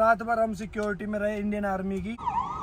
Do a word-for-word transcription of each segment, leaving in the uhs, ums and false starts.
रात भर हम सिक्योरिटी में रहे इंडियन आर्मी की।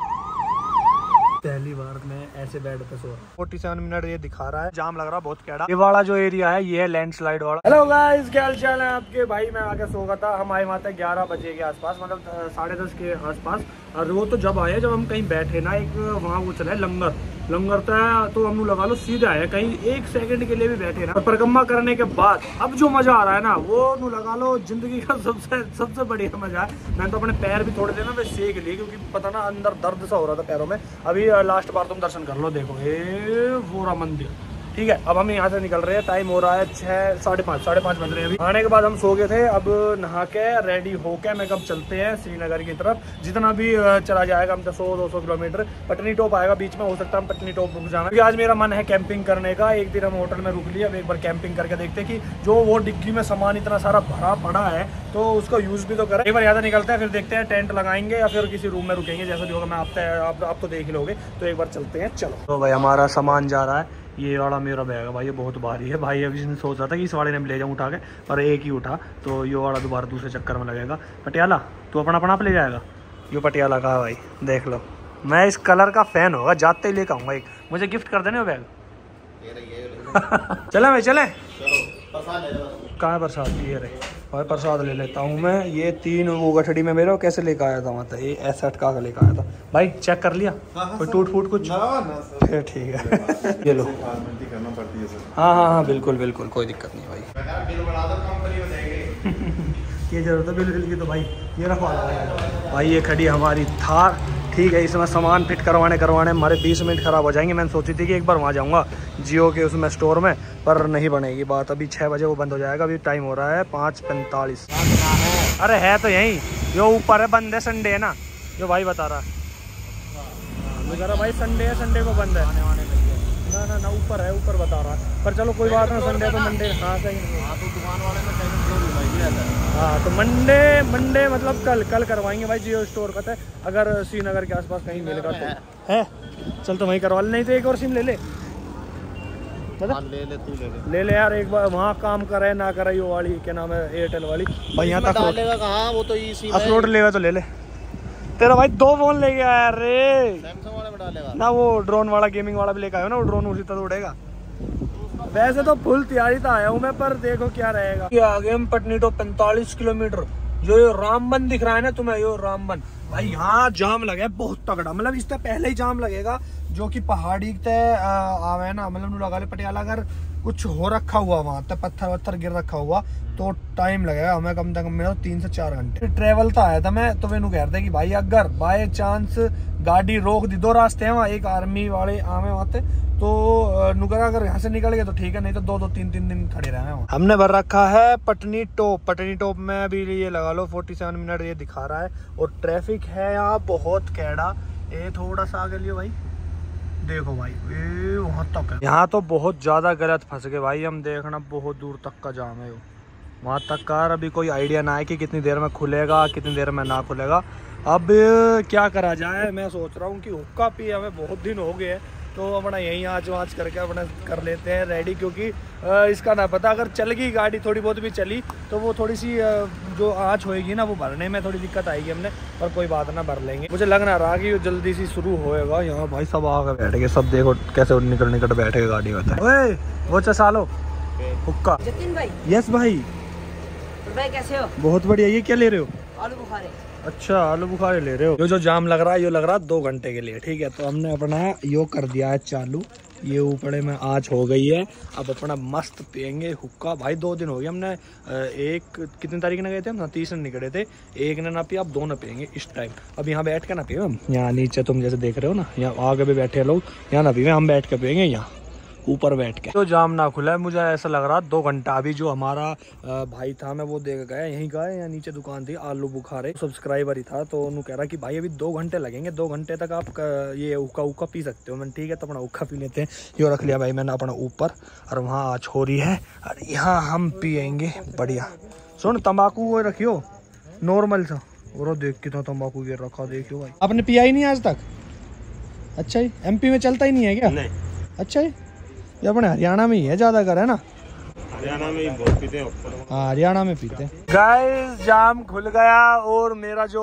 पहली बार मैं ऐसे बेड पे सो रहा हूँ। फोर्टी सेवन मिनट ये दिखा रहा है, जाम लग रहा है बहुत कैड़ा। ये वाला जो एरिया है ये है लैंडस्लाइड वाला। हेलो गाइस, क्या हाल चाल है आपके? भाई मैं आके सो गया था। हम आए वहाँ तक ग्यारह बजे के आसपास, मतलब साढ़े दस के आसपास। और वो तो जब आए जब हम कहीं बैठे ना, एक वहाँ वो चला है लंगर लंगर था, तो हम लगा लो सीधे आए, कहीं एक सेकंड के लिए भी बैठे ना। और परिक्रमा करने के बाद अब जो मजा आ रहा है ना, वो नू लगा लो जिंदगी का सबसे सबसे बढ़िया मजा है। मैंने तो अपने पैर भी थोड़े देर ना सेक लिए, क्योंकि पता ना अंदर दर्द सा हो रहा था पैरों में। अभी लास्ट बार तुम दर्शन कर लो, देखो ये पूरा मंदिर। ठीक है, अब हम यहाँ से निकल रहे हैं। टाइम हो रहा है छः साढ़े पाँच साढ़े पाँच बज रहे हैं। अभी आने के बाद हम सो गए थे। अब नहा के रेडी होके मैं कब चलते हैं श्रीनगर की तरफ। जितना भी चला जाएगा हम तो सौ दो सौ किलोमीटर। पटनी टॉप आएगा बीच में, हो सकता है हम पटनी टॉप रुक जाना। आज मेरा मन है कैंपिंग करने का। एक दिन हम होटल में रुक लिया, अब एक बार कैंपिंग करके देखते हैं कि जो वो डिग्गी में सामान इतना सारा भरा पड़ा है तो उसका यूज़ भी तो करें। एक बार यहाँ से निकलते हैं, फिर देखते हैं टेंट लगाएंगे या फिर किसी रूम में रुकेंगे, जैसा भी होगा। मैं आप आप तो देख ही लोगे, तो एक बार चलते हैं। चलो तो भाई हमारा सामान जा रहा है। ये वाला मेरा बैग है भाई, ये बहुत भारी है भाई। अभी इसने सोच रहा था कि इस वाले ने ले जाऊँ उठा के, पर एक ही उठा, तो ये वाला दोबारा दूसरे चक्कर में लगेगा। पटियाला तू अपना अपना आप ले जाएगा। ये पटियाला का भाई देख लो, मैं इस कलर का फैन होगा, जाते ही लेकर आऊँगा एक। मुझे गिफ्ट कर देने वो बैग। चले भाई चले। कहाँ प्रसाद दिए रहे भाई, प्रसाद ले लेता हूँ मैं। ये तीन वो गठड़ी में मेरे कैसे लेकर आया था, मतलब ये ऐसा अटका कर लेकर आया था भाई। चेक कर लिया कोई टूट फूट कुछ? फिर ठीक है ये लो। हाँ हाँ हाँ बिल्कुल बिल्कुल, कोई दिक्कत नहीं भाई। ये जरूरत है बिल बिल की तो भाई ये रखवा भाई। ये खड़ी हमारी थार, ठीक है। इसमें सामान फिट करवाने करवाने हमारे बीस मिनट ख़राब हो जाएंगे। मैंने सोची थी कि एक बार वहाँ जाऊँगा जियो के उसमें स्टोर में, पर नहीं बनेगी बात। अभी छः बजे वो बंद हो जाएगा। अभी टाइम हो रहा है पाँच पैंतालीस। अरे है तो यहीं, जो ऊपर है बंद है, संडे है ना, जो भाई बता रहा है भाई संडे है, संडे को बंद है। ना ना ना ऊपर है, ऊपर बता रहा है। पर चलो कोई बात ना, संडे तो मंडे। हाँ सही। हाँ तो दुकान वाले में हाँ तो मंडे मंडे मतलब कल कल करवाएंगे भाई। जियो स्टोर का है, अगर श्रीनगर के आसपास कहीं मिलेगा तो है। चल तो वहीं करवा ले, नहीं तो एक और सिम ले ले। मतलब ले ले तू ले ले ले ले यार, एक बार वहाँ काम करे ना करे। वो वाली क्या नाम है, एयरटेल वाली भाई। यहाँ तक कहाँ वो तो अपलोड लेगा तो ले ले। तेरा भाई दो फोन ले गया यार रे, सैमसंग वाले में डालेगा ना। वो ड्रोन वाला गेमिंग वाला भी लेकर आया ना, वो ड्रोन उसी तरह उड़ेगा। वैसे तो फुल तैयारी तो आया हूँ मैं, पर देखो क्या रहेगा। ये आगे हम पटनी टॉप पैंतालीस किलोमीटर। जो ये रामबन दिख रहा है ना तुम्हें, यो रामबन भाई, यहाँ जाम लगे बहुत तगड़ा। मतलब इससे पहले ही जाम लगेगा, जो कि पहाड़ी तय आवे ना। मतलब लगा ले पटियाला अगर कुछ हो रखा हुआ वहाँ तक, पत्थर वत्थर गिर रखा हुआ, तो टाइम लगेगा हमें कम से कम मेरा तीन से चार घंटे। ट्रेवल तो आया था मैं, तो वे कह रहे थे कि भाई अगर बाय चांस गाड़ी रोक दी, दो रास्ते हैं वहाँ, एक आर्मी वाले आवे वहाँ पे, तो नुकरा अगर यहाँ से निकल गए तो ठीक है, नहीं तो दो दो तीन तीन दिन खड़े रहे हैं। हमने भर रखा है पटनी टॉप। पटनी टॉप में अभी ये लगा लो फोर्टी सेवन मिनट ये दिखा रहा है। और ट्रैफिक है यहाँ बहुत कैड़ा। ये थोड़ा सा आगे लियो भाई, देखो भाई ये वहाँ तक है। यहाँ तो बहुत ज्यादा गलत फंस गए भाई हम। देखना बहुत दूर तक का जाम है वहाँ तक का। अभी कोई आइडिया ना है कि कितनी देर में खुलेगा, कितनी देर में ना खुलेगा। अब क्या करा जाए, मैं सोच रहा हूँ कि हुक्का पी हमें बहुत दिन हो गए, तो अपना यहीं आँच वाँच करके अपना कर लेते हैं रेडी। क्योंकि इसका ना पता, अगर चल गई गाड़ी थोड़ी बहुत भी चली, तो वो थोड़ी सी जो आँच होएगी ना, वो भरने में थोड़ी दिक्कत आएगी हमने। पर कोई बात ना, भर लेंगे। मुझे लग ना रहा कि वो जल्दी सी शुरू होएगा। यहाँ भाई सब आगे बैठ गए, सब देखो कैसे निकल निकल बैठे गए गाड़ी में। ओए वो चसालो हुक्का। जतिन भाई। यस भाई। भाई कैसे हो? बहुत बढ़िया। ये क्या ले रहे हो? आलू बुखारे। अच्छा आलू बुखारे ले रहे हो। ये जो जाम लग रहा है, ये लग रहा है दो घंटे के लिए। ठीक है, तो हमने अपना यो कर दिया है चालू। ये ऊपर में आँच हो गई है। अब अपना मस्त पियेंगे हुक्का भाई। दो दिन हो गए हमने, एक कितनी तारीख ने गए थे हम, तीस ने निकले थे। एक ने ना पिया, अब दो न पियेंगे इस टाइम। अब यहाँ बैठ के ना पिए हम। यहाँ नीचे तुम जैसे देख रहे हो ना, यहाँ आगे भी बैठे लोग, यहाँ ना पिए, हम बैठ के पियेंगे यहाँ ऊपर बैठ के। तो जाम ना खुला है, मुझे ऐसा लग रहा दो घंटा। अभी जो हमारा भाई था, मैं वो देख गया यहीं का है, या नीचे दुकान थी आलू बुखारे, सब्सक्राइबर ही था। तो उन्होंने कह रहा कि भाई अभी दो घंटे लगेंगे, दो घंटे तक आप ये उक्का उक्का पी सकते हो। मैंने ठीक है, तो अपना उक्का पी लेते हैं। यो रख लिया भाई मैंने अपना ऊपर, और वहाँ आज हो रही है, और यहाँ हम पियेंगे बढ़िया। सुन तम्बाकू वो रखियो नॉर्मल सा, और देख कितना तम्बाकू ये रखा, देखियो भाई। आपने पिया ही नहीं आज तक? अच्छा ही, एमपी में चलता ही नहीं है क्या? नहीं। अच्छा ही, ये अपने हरियाणा में ही है ज्यादा कर, है ना? हरियाणा में ही बहुत पीते हैं। हाँ हरियाणा में पीते हैं। गाइस जाम खुल गया, और मेरा जो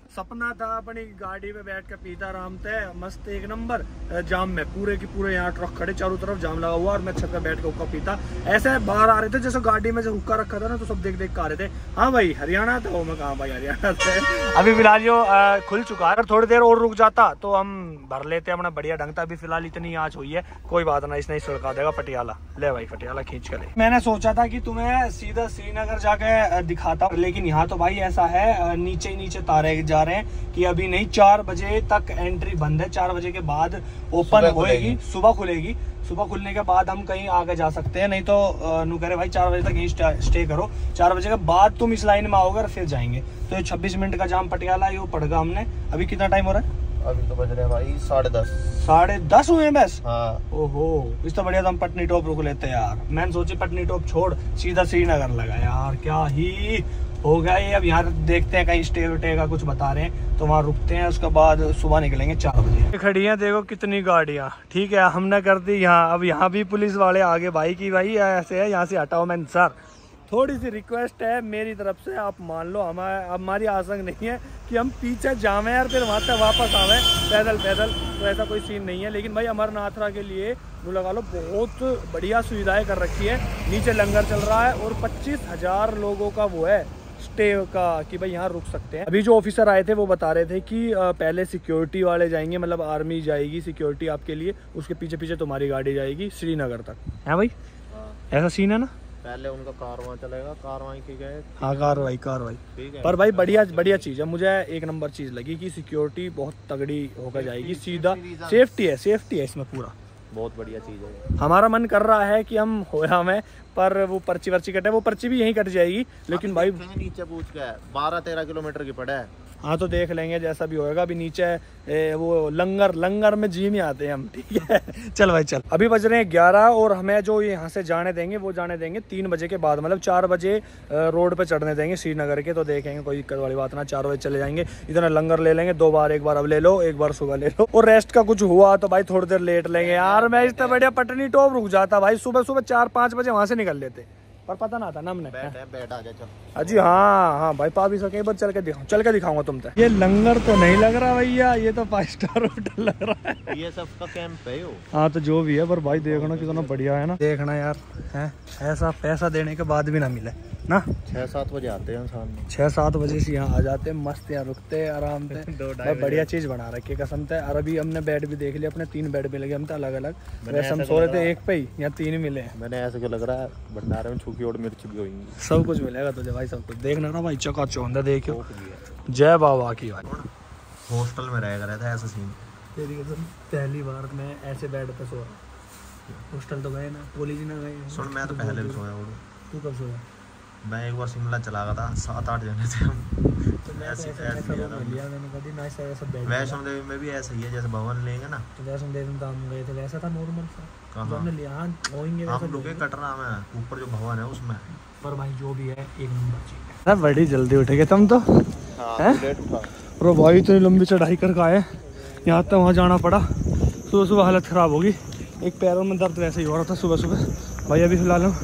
सपना था अपनी गाड़ी में बैठ के पीता आराम से मस्त एक नंबर। जाम में पूरे की पूरे यहाँ ट्रक खड़े, चारों तरफ जाम लगा हुआ और मैं छत पे बैठ के हुक्का पीता। ऐसे बाहर आ रहे थे जैसे गाड़ी में जो हुक्का रखा था ना, तो सब देख देख के आ रहे थे। हाँ भाई हरियाणा था वो, मैं कहा भाई हरियाणा से। अभी फिलहाल जो खुल चुका है, अगर थोड़ी देर और रुक जाता तो हम भर लेते अपना बढ़िया ढंग था। अभी फिलहाल इतनी आँच हुई है, कोई बात ना, इसने सड़का देगा पटियाला। ले भाई पटियाला खींच कर ले। मैंने सोचा था कि तुम्हें सीधा श्रीनगर जाके दिखाता, लेकिन यहाँ तो भाई ऐसा है नीचे ही नीचे तारे जा रहे हैं कि अभी नहीं, चार बजे तक एंट्री बंद है। चार बजे के बाद ओपन होएगी, सुबह खुलेगी। सुबह खुलने के बाद हम कहीं आगे जा सकते हैं, नहीं तो नू कह रहे भाई चार बजे तक यहीं स्टे करो। चार बजे के बाद तुम इस लाइन में आओगे और फिर जाएंगे। तो ये छब्बीस मिनट का जाम पटियाला ये पड़ेगा हमने। अभी कितना टाइम हो रहा है? अभी तो बज रहे हैं भाई साढ़े दस। साढ़े दस हुए हैं बस? हाँ। ओहो, इस तो बढ़िया तो हम पटनी टॉप रुक लेते हैं यार। मैंने सोची पटनी टॉप छोड़ सीधा श्रीनगर लगा यार, क्या ही हो गया ये। अब यहाँ देखते हैं कहीं स्टे वेटे का कुछ बता रहे हैं तो वहाँ रुकते हैं, उसके बाद सुबह निकलेंगे चार बजे। खड़ी हैं देखो कितनी गाड़ियाँ, ठीक है हमने कर दी यहाँ। अब यहाँ भी पुलिस वाले आगे भाई की भाई ऐसे है, यहाँ से हटाओ। मैंने सर थोड़ी सी रिक्वेस्ट है मेरी तरफ से, आप मान लो हमारे हमारी आसंग नहीं है कि हम पीछे जावें यार फिर वहाँ से वापस आवे पैदल पैदल, तो ऐसा कोई सीन नहीं है। लेकिन भाई अमरनाथरा के लिए वो लगा लो बहुत बढ़िया सुविधाएं कर रखी है। नीचे लंगर चल रहा है और पच्चीस हजार लोगों का वो है स्टे का कि भाई यहाँ रुक सकते हैं। अभी जो ऑफिसर आए थे वो बता रहे थे कि पहले सिक्योरिटी वाले जाएंगे, मतलब आर्मी जाएगी सिक्योरिटी आपके लिए, उसके पीछे पीछे तुम्हारी गाड़ी जाएगी श्रीनगर तक। है भाई ऐसा सीन है ना? पहले उनका कारवां चलेगा, कारवाई की गए। हाँ कार्रवाई कार्रवाई ठीक है। पर भाई बढ़िया बढ़िया चीज़ है, मुझे एक नंबर चीज़ लगी कि सिक्योरिटी बहुत तगड़ी होकर जाएगी, सीधा सेफ्टी है, सेफ्टी है इसमें पूरा, बहुत बढ़िया चीज़ है। हमारा मन कर रहा है कि हम होया में, पर वो पर्ची वर्ची कटे, वो पर्ची भी यहीं कट जाएगी। लेकिन भाई नीचे पूछ के बारह तेरह किलोमीटर की पड़े है। हाँ तो देख लेंगे जैसा भी होएगा। अभी नीचे ए, वो लंगर लंगर में जी में आते हैं हम, ठीक है। चल भाई चल। अभी बज रहे हैं ग्यारह और हमें जो यहाँ से जाने देंगे वो जाने देंगे तीन बजे के बाद, मतलब चार बजे रोड पे चढ़ने देंगे श्रीनगर के। तो देखेंगे, कोई दिक्कत वाली बात ना, चार बजे चले जाएंगे। इतना लंगर ले लेंगे दो बार, एक बार अब ले लो, एक बार सुबह ले लो। और रेस्ट का कुछ हुआ तो भाई थोड़ी देर लेट लेंगे यार। मैं इतना बढ़िया पटनी टॉप रुक जाता भाई, सुबह सुबह चार पाँच बजे वहाँ से निकल लेते, पर पता ना था ना हमने। बैठ है, बैठ आ जा चल। अजी हाँ हाँ भाई पा भी सके, एक बार चल के दिखाऊं, चल के दिखाऊंगा तुम तक। ये लंगर तो नहीं लग रहा भैया, ये तो फाइव स्टार होटल लग रहा है। ये सब का कैंप है यो। हाँ तो जो भी है, पर भाई देखना कितना बढ़िया है ना। देखना यार है, ऐसा पैसा देने के बाद भी ना मिले ना। छह सात बजे आते हैं सामने, छह सात बजे से यहाँ आ जाते हैं, मस्त यहाँ रुकते हैं आराम से। बढ़िया चीज बना रखी है कसम से। और अभी हमने बेड भी देख लिया, अपने तीन बेड मिले हम तो अलग अलग। वैसे हम सो रहे थे एक पे ही, यहाँ तीन मिले हैं। मैंने ऐसे क्यों लग रहा है भंडारे में सूखी और मिर्च भी होगी, सब कुछ मिलेगा तुझे भाई, सब कुछ देखना ना भाई। चौका चौंधा देखियो, जय बाबा की भाई। हॉस्टल में रह गया था ऐसा सीन। तेरी कसम पहली बार मैं ऐसे बेड पे सो रहा। हॉस्टल तो गए ना, कॉलेज ना गए। सुन मैं तो पहले भी सोया हूँ। तू कब सोया? मैं एक बार शिमला चला गया था, सात आठ जने थे हम। तो मैं ऐसे ऐसे लिया मैंने कभी ना, ऐसा ऐसा बेड। वैष्णो देवी में भी ऐसा ही है, जैसे भवन लेंगे ना। तो वैष्णो देवी में हम गए थे, वैसा था नॉर्मल सा जो हमने लिया। होंगे हम रुके कटरा में, ऊपर जो भवन है उसमें। पर भाई जो भी है एक नंबर चीज है। बड़ी जल्दी उठेगे तुम तो। हाँ, लेट उठा। और भाई इतनी लंबी चढ़ाई करके आए, यहाँ तक वहाँ जाना पड़ा। सुबह सुबह हालत ख़राब होगी, एक पैरों में दर्द वैसे ही हो रहा था सुबह सुबह भाई। अभी फिलहाल हम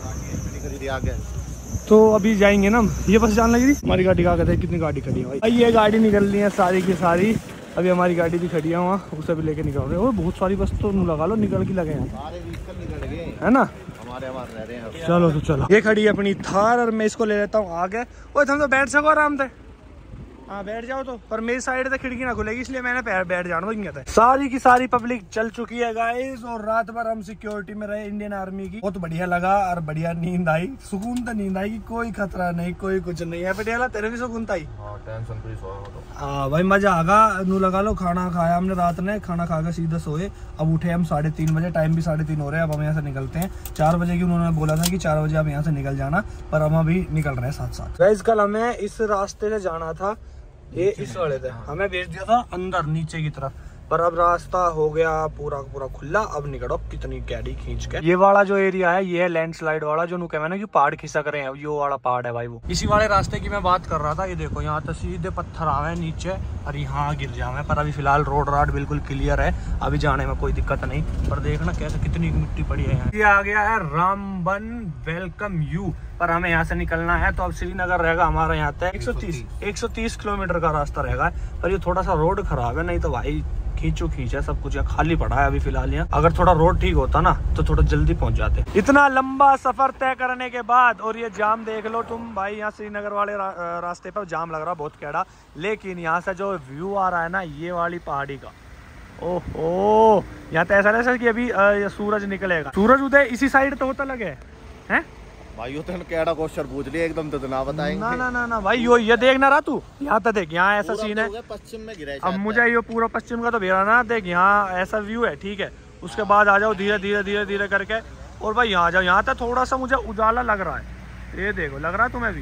तो अभी जाएंगे ना, ये बस जान लगी थी हमारी गाड़ी का कहते हैं। कितनी गाड़ी खड़ी है भाई, ये गाड़ी निकल रही है सारी की सारी। अभी हमारी गाड़ी भी खड़ी है वहाँ, उसे भी लेके निकल रहे हैं। बहुत सारी बस तो लगा लो निकल के लगे हैं, है ना। हमारे हमारे रह रहे हैं। चलो तो चलो, ये खड़ी है अपनी थार और मैं इसको ले लेता हूँ आगे। वो तुम तो बैठ सको आराम से, हाँ बैठ जाओ तो। पर मेरी साइड से खिड़की ना खुलेगी, इसलिए मैंने पैर बैठ जाना था। सारी की सारी पब्लिक चल चुकी है गाइस, और रात भर हम सिक्योरिटी में रहे इंडियन आर्मी की। बहुत बढ़िया लगा और बढ़िया नींद आई, सुकून तो नींद आई, कोई खतरा नहीं, कोई कुछ नहीं है। पटियाला तेरे भी सुकून था ही? Tension free so. हाँ भाई मजा आगा। नू लगा लो खाना खाया हमने रात ने, खाना खा के सीधा सोए। अब उठे हम साढ़े तीन बजे, टाइम भी साढ़े तीन हो रहे हैं। अब हम यहाँ से निकलते हैं चार बजे की, उन्होंने बोला था कि चार बजे आप यहाँ से निकल जाना, पर हम अभी निकल रहे हैं साथ साथ। गाइस कल हमें इस रास्ते से जाना था, ये इस वाले थे, हमें भेज दिया था अंदर नीचे की तरफ। पर अब रास्ता हो गया पूरा पूरा खुला, अब निकलो कितनी गाड़ी खींच के। ये वाला जो एरिया है ये है लैंडस्लाइड वाला, जो नु कहना ना कि पहाड़ खिसक रहे हैं, ये वाला पहाड़ है भाई वो। इसी वाले रास्ते की मैं बात कर रहा था। ये देखो यहाँ तो सीधे पत्थर आवे नीचे और यहाँ गिर जावे। पर अभी फिलहाल रोड राड बिल्कुल क्लियर है, अभी जाने में कोई दिक्कत नहीं। पर देखना कैसे कितनी मिट्टी पड़ी है यहाँ। ये आ गया है रामबन वेलकम यू, पर हमें यहाँ से निकलना है। तो अब श्रीनगर रहेगा हमारा यहाँ तक एक सौ तीस एक सौ तीस किलोमीटर का रास्ता रहेगा। पर ये थोड़ा सा रोड खराब है, नहीं तो भाई खींचो खींच है सब कुछ, यहाँ खाली पड़ा है अभी फिलहाल। यहाँ अगर थोड़ा रोड ठीक होता ना तो थोड़ा जल्दी पहुंच जाते। इतना लंबा सफर तय करने के बाद, और ये जाम देख लो तुम भाई, यहाँ श्रीनगर वाले रा, रास्ते पर जाम लग रहा है बहुत कैड़ा। लेकिन यहाँ से जो व्यू आ रहा है ना ये वाली पहाड़ी का, ओहो, यहाँ तो ऐसा लगा कि अभी आ, सूरज निकलेगा। सूरज उदय इसी साइड तो होता लगे हैं भाई तो केड़ा क्वेश्चन पूछ लिया एकदम, तो ना बताएंगे। ना ना ना ना भाई यो ये देख ना रहा तू, यहाँ तो देख, यहाँ ऐसा सीन है पश्चिम में गिरा है। अब मुझे ये पूरा पश्चिम का तो भेड़ा ना देख, यहाँ ऐसा व्यू है ठीक है। उसके बाद आ जाओ धीरे धीरे धीरे धीरे करके, और भाई यहाँ जाओ, यहाँ तक थोड़ा सा मुझे उजाला लग रहा है। ये देखो, लग रहा है तुम्हें भी?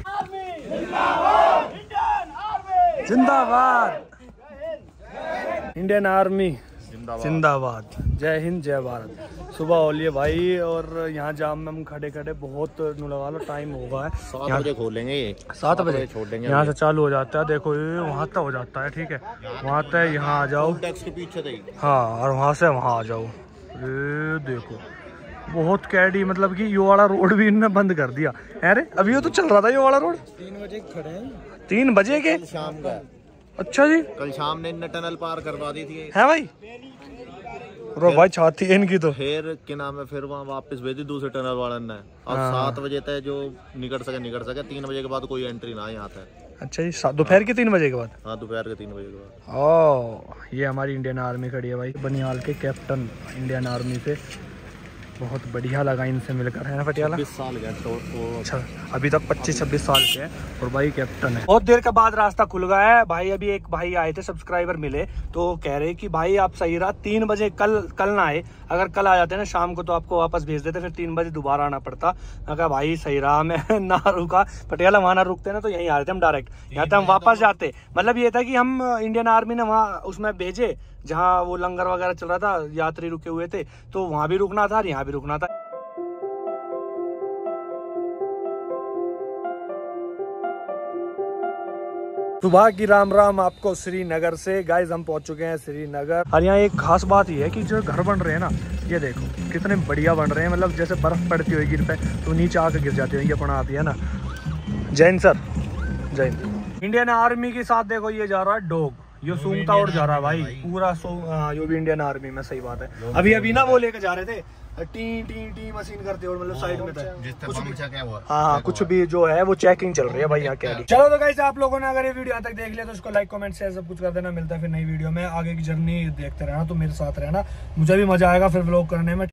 जिंदाबाद इंडियन आर्मी, जिंदाबाद, जय हिंद जय भारत। सुबह हो लिए भाई, और यहाँ जाम में हम खड़े खड़े बहुत नु लगा लो टाइम होगा है। सात बजे खोलेंगे ये, सात बजे छोड़ देंगे। यहाँ से चालू हो जाता है, देखो ये वहाँ तक हो जाता है ठीक है। वहाँ तक यहाँ आ जाओ, के पीछे थे। हाँ, और वहाँ से वहाँ आ जाओ। ये देखो बहुत कैडी, मतलब कि ये वाला रोड भी इनने बंद कर दिया। अरे अभी ये तो चल रहा था ये वाला रोड। तीन बजे खड़े हैं, तीन बजे के शाम का। अच्छा जी, कल शाम ने इनने टनल पार करवा दी थी है भाई। रो भाई छाती है इनकी तो। फिर क्या नाम है, फिर वहाँ वापस भेजी दूसरे टनल वाले ने। अब सात बजे तक जो निकल सके निकल सके, तीन बजे के बाद कोई एंट्री ना यहाँ तक। अच्छा जी, दोपहर के तीन बजे के बाद? हाँ, दोपहर के तीन बजे के बाद। ओह, ये हमारी इंडियन आर्मी खड़ी है भाई, बनियाल के कैप्टन इंडियन आर्मी से। बहुत बढ़िया लगा इनसे मिलकर, है ना पटियाला? बीस साल गए तो, तो अच्छा, अभी तक पच्चीस छब्बीस साल के हैं और भाई कैप्टन है। बहुत देर के बाद रास्ता खुल गया है भाई। अभी एक भाई आए थे, सब्सक्राइबर मिले, तो कह रहे कि भाई आप सही रहा, तीन बजे कल कल ना आए, अगर कल आ जाते ना शाम को तो आपको वापस भेज देते, फिर तीन बजे दोबारा आना पड़ता। मैं कहा भाई सही रहा, मैं ना रुका पटियाला, वहाँ ना रुकते ना तो यहीं आ रहे थे हम डायरेक्ट, यहाँ तक हम वापस जाते। मतलब ये था कि हम इंडियन आर्मी ने वहाँ उसमें भेजे जहाँ वो लंगर वगैरह चल रहा था, यात्री रुके हुए थे, तो वहाँ भी रुकना था और यहाँ भी रुकना था। सुबह की राम राम आपको श्रीनगर से। गाइज हम पहुंच चुके हैं श्रीनगर, और यहाँ एक खास बात ये है कि जो घर बन रहे हैं ना, ये देखो कितने बढ़िया बन रहे हैं। मतलब जैसे बर्फ पड़ती होगी गिर पे तो नीचे आकर गिर जाती होगी, अपना आप ही है ना। Jain sir, Jain. Indian army के साथ देखो ये जा रहा है डॉग, ये सूंघता और जा रहा है भाई पूरा सो। हाँ, ये भी इंडियन आर्मी में, सही बात है। अभी अभी ना वो लेके जा रहे थे, टी टी टी मशीन करते और मतलब साइड में था कुछ भी, क्या हुआ? हाँ हाँ, कुछ भी जो है वो चेकिंग चल रही है भाई यहाँ के। चलो तो गाइस, आप लोगों ने अगर ये वीडियो यहाँ तक देख लिया तो उसको लाइक कमेंट शेयर सब कुछ कर देना। मिलता है फिर नई वीडियो में, आगे की जर्नी देखते रहना, तो मेरे साथ रहना, मुझे भी मजा आएगा फिर व्लॉग करने में।